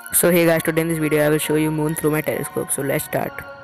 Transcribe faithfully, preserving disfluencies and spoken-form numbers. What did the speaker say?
So hey guys, today in this video I will show you moon through my telescope. So let's start.